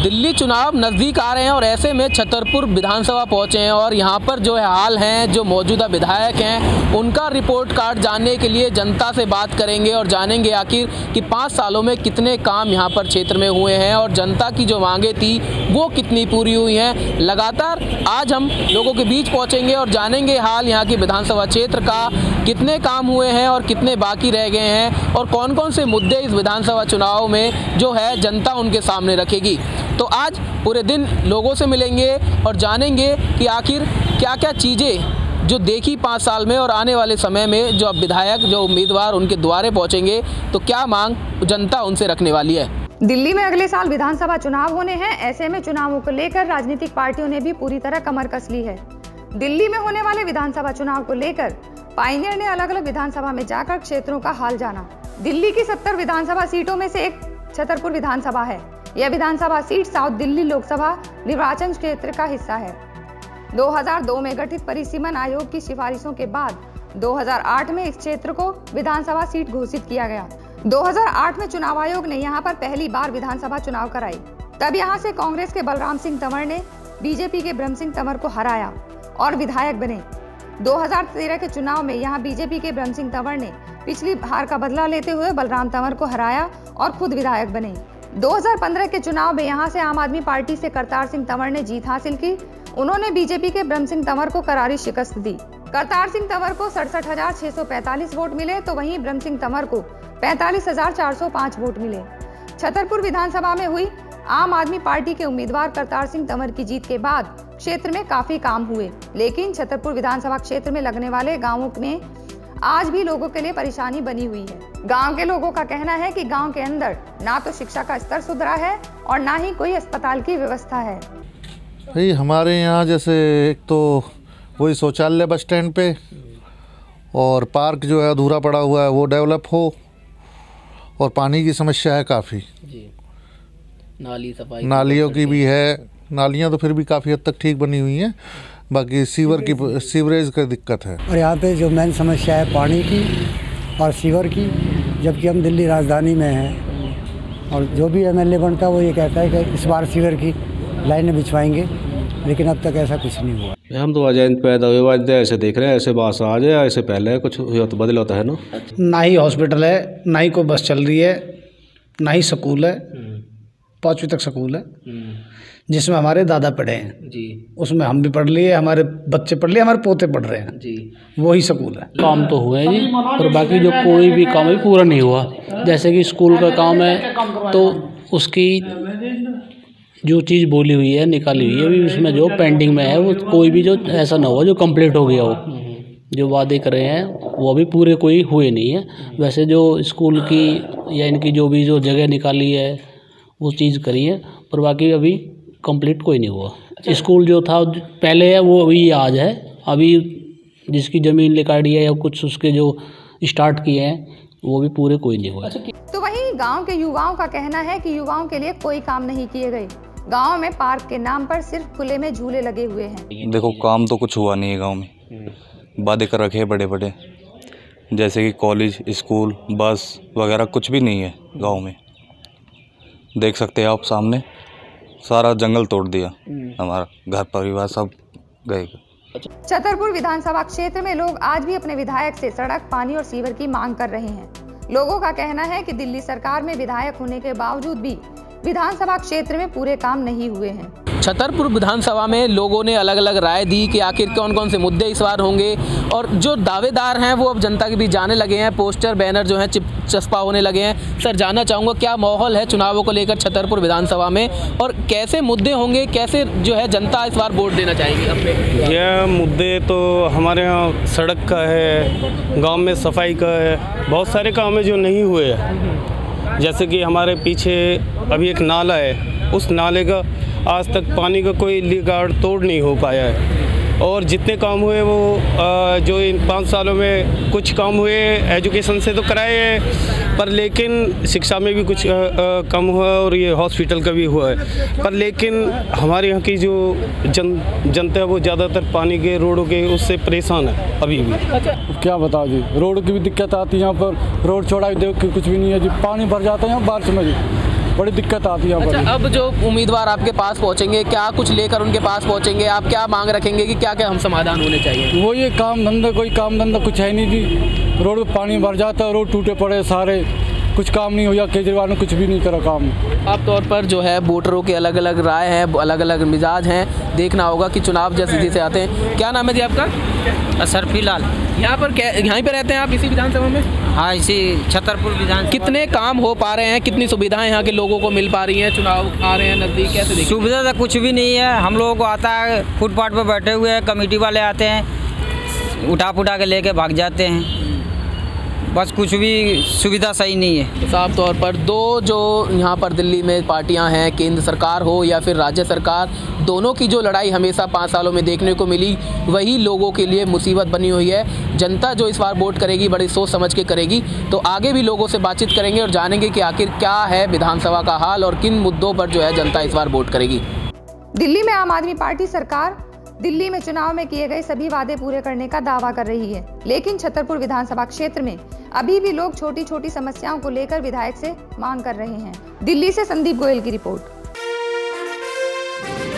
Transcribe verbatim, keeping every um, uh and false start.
दिल्ली चुनाव नज़दीक आ रहे हैं और ऐसे में छतरपुर विधानसभा पहुंचे हैं और यहां पर जो है हाल हैं जो मौजूदा विधायक हैं उनका रिपोर्ट कार्ड जानने के लिए जनता से बात करेंगे और जानेंगे आखिर कि पाँच सालों में कितने काम यहां पर क्षेत्र में हुए हैं और जनता की जो मांगे थी वो कितनी पूरी हुई हैं। लगातार आज हम लोगों के बीच पहुँचेंगे और जानेंगे हाल यहाँ की विधानसभा क्षेत्र का, कितने काम हुए हैं और कितने बाकी रह गए हैं और कौन कौन से मुद्दे इस विधानसभा चुनाव में जो है जनता उनके सामने रखेगी। तो आज पूरे दिन लोगों से मिलेंगे और जानेंगे कि आखिर क्या क्या चीज़ें जो देखी पाँच साल में और आने वाले समय में जो अब विधायक जो उम्मीदवार उनके द्वारे पहुंचेंगे तो क्या मांग जनता उनसे रखने वाली है। दिल्ली में अगले साल विधानसभा चुनाव होने हैं। ऐसे में चुनावों को लेकर राजनीतिक पार्टियों ने भी पूरी तरह कमर कस ली है। दिल्ली में होने वाले विधानसभा चुनाव को लेकर पायनियर ने अलग अलग विधानसभा में जाकर क्षेत्रों का हाल जाना। दिल्ली की सत्तर विधानसभा सीटों में से एक छतरपुर विधानसभा है। यह विधानसभा सीट साउथ दिल्ली लोकसभा निर्वाचन क्षेत्र का हिस्सा है। दो हज़ार दो में गठित परिसीमन आयोग की सिफारिशों के बाद दो हज़ार आठ में इस क्षेत्र को विधानसभा सीट घोषित किया गया। दो हज़ार आठ में चुनाव आयोग ने यहां पर पहली बार विधानसभा चुनाव कराई। तब यहां से कांग्रेस के बलराम सिंह तंवर ने बीजेपी के ब्रह्म सिंह तंवर को हराया और विधायक बने। दो हज़ार तेरह के चुनाव में यहां बीजेपी के ब्रह्म सिंह तंवर ने पिछली हार का बदला लेते हुए बलराम तंवर को हराया और खुद विधायक बने। दो हज़ार पंद्रह के चुनाव में यहां से आम आदमी पार्टी से करतार सिंह तंवर ने जीत हासिल की। उन्होंने बीजेपी के ब्रह्म सिंह तंवर को करारी शिकस्त दी। करतार सिंह तंवर को सड़सठ हजार छह सौ पैंतालीस वोट मिले तो वहीं ब्रह्म सिंह तंवर को पैंतालीस हजार चार सौ पाँच वोट मिले। छतरपुर विधानसभा में हुई आम आदमी पार्टी के उम्मीदवार करतार सिंह तंवर की जीत के बाद क्षेत्र में काफी काम हुए, लेकिन छतरपुर विधानसभा क्षेत्र में लगने वाले गाँवों में आज भी लोगों के लिए परेशानी बनी हुई है। गांव के लोगों का कहना है कि गांव के अंदर ना तो शिक्षा का स्तर सुधरा है और ना ही कोई अस्पताल की व्यवस्था है। भाई हमारे यहाँ जैसे एक तो वही शौचालय बस स्टैंड पे और पार्क जो है अधूरा पड़ा हुआ है वो डेवलप हो और पानी की समस्या है काफ़ी। नाली सफाई नालियों की भी है, नालियाँ तो फिर भी काफ़ी हद तक ठीक बनी हुई हैं, बाकी सीवर की सीवरेज की दिक्कत है। और यहाँ पे जो मेन समस्या है पानी की और सीवर की, जबकि हम दिल्ली राजधानी में हैं और जो भी एमएलए बनता है वो ये कहता है कि इस बार सीवर की लाइनें बिछवाएंगे, लेकिन अब तक ऐसा कुछ नहीं हुआ। हम तो अजैन पैदा हुए ऐसे देख रहे हैं, ऐसे बात आ जाए, ऐसे पहले कुछ हुआ तो बदल होता है ना। ना ही हॉस्पिटल है, ना ही कोई बस चल रही है, ना ही स्कूल है। पाँचवीं तक स्कूल है जिसमें हमारे दादा पढ़े हैं जी, उसमें हम भी पढ़ लिए, हमारे बच्चे पढ़ लिए, हमारे पोते पढ़ रहे हैं जी, वही स्कूल है। काम तो हुए जी, और बाकी जो कोई भी काम है पूरा नहीं हुआ। जैसे कि स्कूल का काम है तो उसकी जो चीज़ बोली हुई है निकाली हुई है, अभी उसमें जो पेंडिंग में है वो कोई भी जो ऐसा ना हुआ जो कंप्लीट हो गया हो। जो वादे करे हैं वो अभी पूरे कोई हुए नहीं है। वैसे जो स्कूल की या इनकी जो भी जो जगह निकाली है वो चीज़ करी है, पर बाकी अभी कंप्लीट कोई नहीं हुआ। स्कूल जो था पहले है वो अभी आज है, अभी जिसकी ज़मीन निकाली है या कुछ उसके जो स्टार्ट किए हैं वो भी पूरे कोई नहीं हुआ। तो वहीं गांव के युवाओं का कहना है कि युवाओं के लिए कोई काम नहीं किए गए। गांव में पार्क के नाम पर सिर्फ खुले में झूले लगे हुए हैं। देखो काम तो कुछ हुआ नहीं है गांव में, वादे कर रखे हैं बड़े बड़े, जैसे कि कॉलेज, स्कूल, बस वगैरह कुछ भी नहीं है गांव में। देख सकते हैं आप सामने, सारा जंगल तोड़ दिया, हमारा घर परिवार सब गए। छतरपुर विधानसभा क्षेत्र में लोग आज भी अपने विधायक से सड़क, पानी और सीवर की मांग कर रहे हैं। लोगों का कहना है कि दिल्ली सरकार में विधायक होने के बावजूद भी विधानसभा क्षेत्र में पूरे काम नहीं हुए हैं। छतरपुर विधानसभा में लोगों ने अलग अलग राय दी कि आखिर कौन कौन से मुद्दे इस बार होंगे और जो दावेदार हैं वो अब जनता के बीच जाने लगे हैं। पोस्टर, बैनर जो हैं चिप चस्पा होने लगे हैं। सर, जानना चाहूँगा क्या माहौल है चुनावों को लेकर छतरपुर विधानसभा में और कैसे मुद्दे होंगे, कैसे जो है जनता इस बार वोट देना चाहेगी हम पे? यह मुद्दे तो हमारे यहाँ सड़क का है, गाँव में सफाई का है, बहुत सारे काम है जो नहीं हुए हैं। जैसे कि हमारे पीछे अभी एक नाला है, उस नाले का आज तक पानी का कोई रिकॉर्ड तोड़ नहीं हो पाया है। और जितने काम हुए वो जो इन पाँच सालों में कुछ काम हुए एजुकेशन से तो कराए हैं, पर लेकिन शिक्षा में भी कुछ कम हुआ और ये हॉस्पिटल का भी हुआ है। पर लेकिन हमारे यहाँ की जो जन जनता है वो ज़्यादातर पानी के, रोडों के उससे परेशान है अभी भी। क्या बताओ जी, रोड की भी दिक्कत आती है यहाँ पर। रोड चौड़ाई देख के कुछ भी नहीं है जी, पानी भर जाता है यहाँ बारिश में जी। बड़ी दिक्कत आती है। अच्छा, अब जो उम्मीदवार आपके पास पहुंचेंगे, क्या कुछ लेकर उनके पास पहुंचेंगे, आप क्या मांग रखेंगे कि क्या क्या हम समाधान होने चाहिए? वो ये काम धंधा, कोई काम धंधा कुछ है नहीं जी। रोड पे पानी भर जाता है, रोड टूटे पड़े सारे, कुछ काम नहीं हुआ। केजरीवाल ने कुछ भी नहीं करा काम। आम तौर पर जो है वोटरों के अलग अलग राय हैं, अलग अलग मिजाज हैं। देखना होगा कि चुनाव जैसे जैसे आते हैं। क्या नाम है जी आपका? सरफी लाल। यहाँ पर यहीं पे रहते हैं आप, इसी विधानसभा में? हाँ, इसी छतरपुर विधान। कितने काम हो पा रहे हैं, कितनी सुविधाएं यहाँ के लोगों को मिल पा रही हैं? चुनाव आ रहे हैं नज़दीक, कैसे देखिए? सुविधा तो कुछ भी नहीं है। हम लोगों को आता है, फुटपाथ पर बैठे हुए हैं, कमेटी वाले आते हैं, उठा पुठा के लेके भाग जाते हैं। बस कुछ भी सुविधा सही नहीं है। साफ तौर पर दो जो यहाँ पर दिल्ली में पार्टियां हैं, केंद्र सरकार हो या फिर राज्य सरकार, दोनों की जो लड़ाई हमेशा पाँच सालों में देखने को मिली, वही लोगों के लिए मुसीबत बनी हुई है। जनता जो इस बार वोट करेगी बड़ी सोच समझ के करेगी। तो आगे भी लोगों से बातचीत करेंगे और जानेंगे कि आखिर क्या है विधानसभा का हाल और किन मुद्दों पर जो है जनता इस बार वोट करेगी। दिल्ली में आम आदमी पार्टी सरकार दिल्ली में चुनाव में किए गए सभी वादे पूरे करने का दावा कर रही है, लेकिन छतरपुर विधानसभा क्षेत्र में अभी भी लोग छोटी छोटी समस्याओं को लेकर विधायक से मांग कर रहे हैं। दिल्ली से संदीप गोयल की रिपोर्ट।